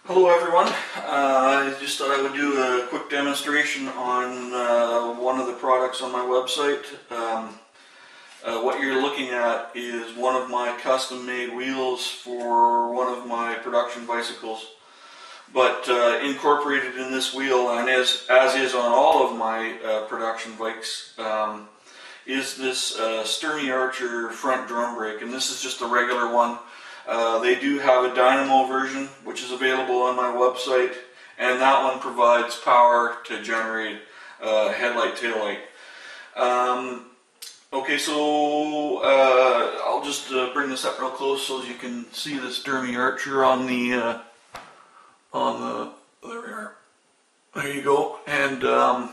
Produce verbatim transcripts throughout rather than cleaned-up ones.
Hello everyone, uh, I just thought I would do a quick demonstration on uh, one of the products on my website. Um, uh, what you're looking at is one of my custom made wheels for one of my production bicycles. But uh, incorporated in this wheel, and as, as is on all of my uh, production bikes, um, is this uh, Sturmey Archer front drum brake, and this is just a regular one. Uh, they do have a dynamo version, which is available on my website, and that one provides power to generate uh, headlight, taillight. Um, okay, so uh, I'll just uh, bring this up real close so you can see the Sturmey Archer on the uh, on the. There we are. There you go. And um,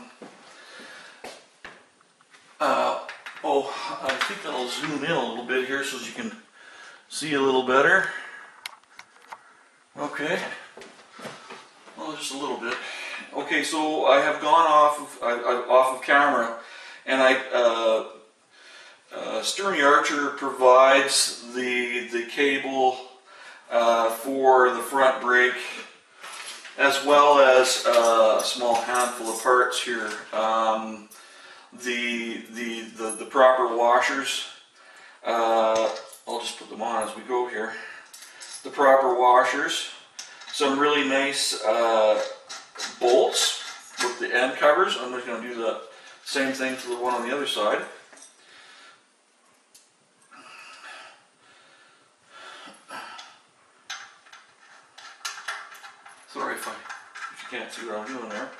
uh, oh, I think I'll zoom in a little bit here so you can see a little better. Okay, well, just a little bit. Okay, so I have gone off of I, I, off of camera, and I uh, uh, Sturmey Archer provides the the cable uh, for the front brake, as well as uh, a small handful of parts here. Um, the, the the the proper washers. Uh, I'll just put them on as we go here. The proper washers, some really nice uh, bolts with the end covers. I'm just going to do the same thing to the one on the other side. Sorry if, I, if you can't see what I'm doing there.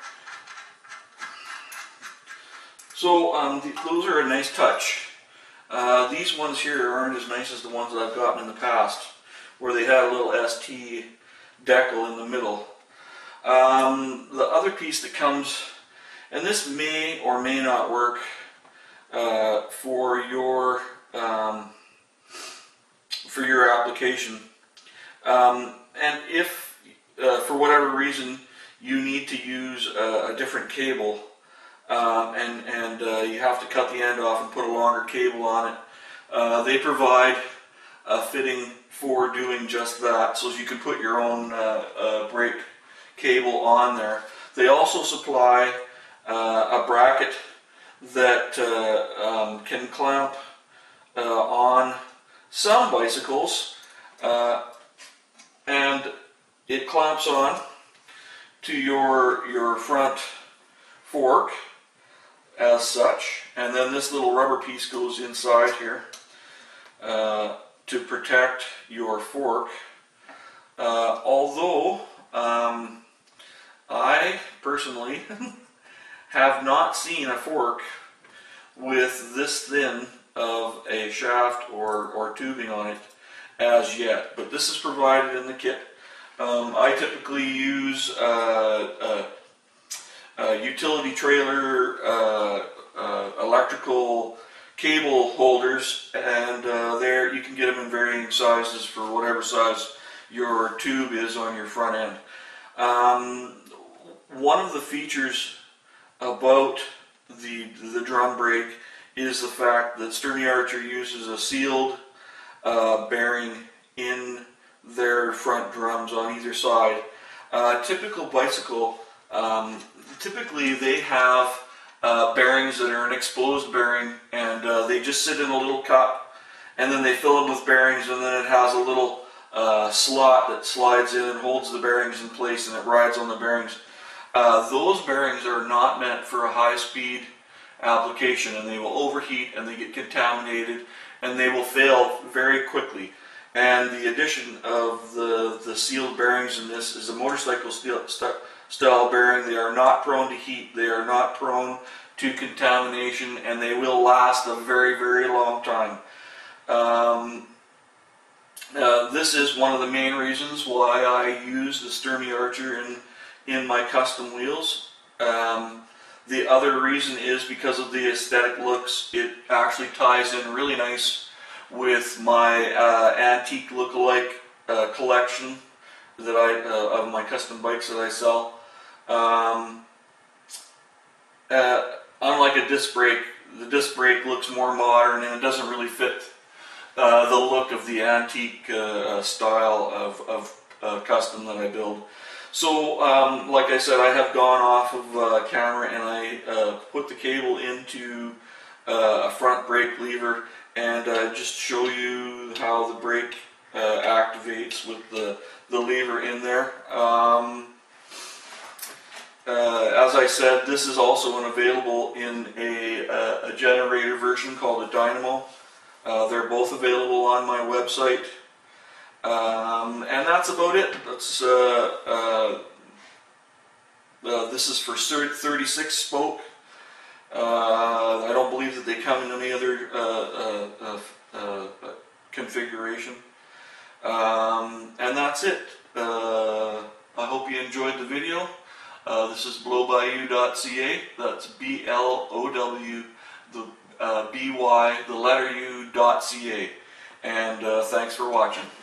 So um, the, those are a nice touch. Uh, these ones here aren't as nice as the ones that I've gotten in the past, where they had a little S T decal in the middle. Um, the other piece that comes, and this may or may not work uh, for your um, for your application, um, and if uh, for whatever reason you need to use a, a different cable. Um, and and uh, you have to cut the end off and put a longer cable on it. Uh, they provide a fitting for doing just that, so you can put your own uh, uh, brake cable on there. They also supply uh, a bracket that uh, um, can clamp uh, on some bicycles, uh, and it clamps on to your your front fork as such, and then this little rubber piece goes inside here uh, to protect your fork. Uh, although um, I personally have not seen a fork with this thin of a shaft or, or tubing on it as yet, but this is provided in the kit. Um, I typically use uh, uh, Uh, utility trailer, uh, uh, electrical cable holders, and uh, there you can get them in varying sizes for whatever size your tube is on your front end. Um, one of the features about the the drum brake is the fact that Sturmey Archer uses a sealed uh, bearing in their front drums on either side. Uh, typical bicycle. Um, typically they have uh, bearings that are an exposed bearing, and uh, they just sit in a little cup, and then they fill them with bearings, and then it has a little uh, slot that slides in and holds the bearings in place, and it rides on the bearings. Uh, those bearings are not meant for a high-speed application, and they will overheat, and they get contaminated, and they will fail very quickly. And the addition of the, the sealed bearings in this is a motorcycle steel style bearing. They are not prone to heat, they are not prone to contamination, and they will last a very, very long time. Um, uh, this is one of the main reasons why I use the Sturmey Archer in, in my custom wheels. Um, the other reason is because of the aesthetic looks. It actually ties in really nice with my uh, antique look-alike uh, collection that I uh, of my custom bikes that I sell. Um, uh, unlike a disc brake, the disc brake looks more modern, and it doesn't really fit uh, the look of the antique uh, style of, of uh, custom that I build. So, um, like I said, I have gone off of uh, camera and I uh, put the cable into uh, a front brake lever and uh, just show you how the brake uh, activates with the, the lever in there. Um, uh, as I said, this is also available in a, a, a generator version called a Dynamo. Uh, they're both available on my website. Um, and that's about it. That's uh, uh, uh, this is for thirty-six spoke. Uh, I don't believe that they come in any other uh, uh, uh, uh, configuration. Um, and that's it. Uh, I hope you enjoyed the video. Uh, this is blow by you dot c a. That's B L O W, the uh, B Y, the letter U dot C A. And uh, thanks for watching.